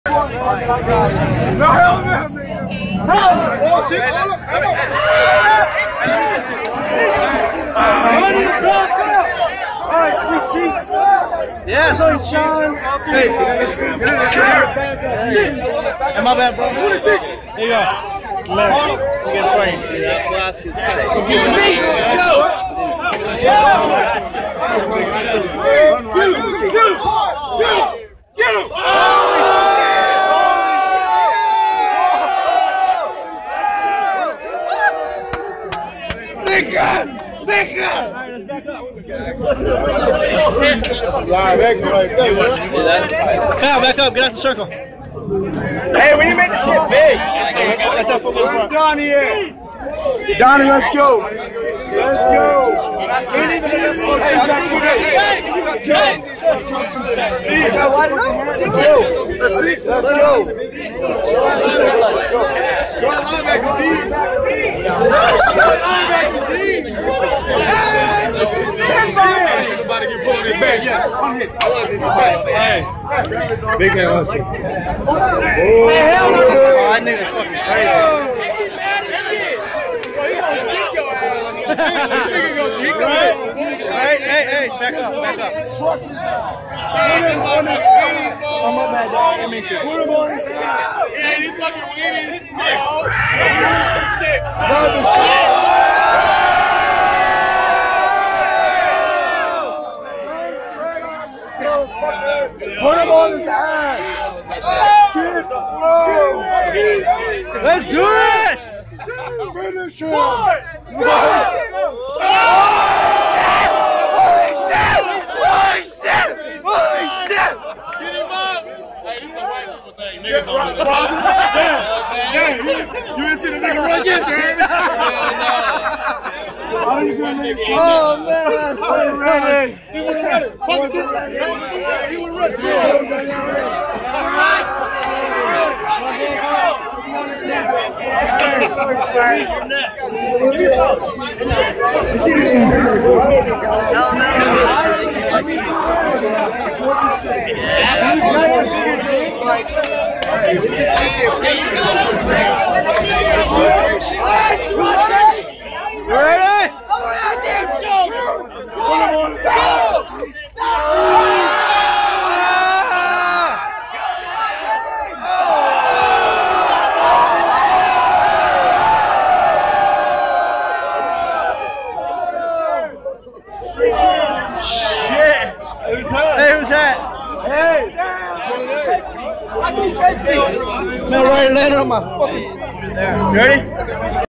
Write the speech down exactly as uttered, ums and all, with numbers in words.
Alright, sweet cheeks. Yeah, sweet cheeks. Hey, hey, my bad, bro. Here you go. Man, you get framed. Get him! Nigga! Nigga! Kyle, back up, get out the circle. Hey, we need to make this shit big. Let that football run. Donnie here. Donnie, let's go. Let's go. We need to make this look like Let's go. Let's go. Let's go. Go linebacker, D. Go linebacker, D. Somebody get pulled in his back. Yeah, one hit. Hey. Big man wants it. Oh, hell no. That nigga's fucking crazy. Hey, hey, hey, back up, back up. Oh, my bad, dog. I mean, too. Put him on his ass. Yeah, he's fucking winning. Put him on his ass. Let's do this! Finish him. Holy shit! Holy shit! Holy shit! Get him up! Hey, this is a white people thing. Niggas on this. Yeah, you didn't see the nigga run yet, Jeremy. Oh man, that's funny, man. He was ready. Fuck this. He was ready. You're next. You ready? Shit! Who's that? Hey, who's that? Hey! No, right, landed on my fucking. Ready?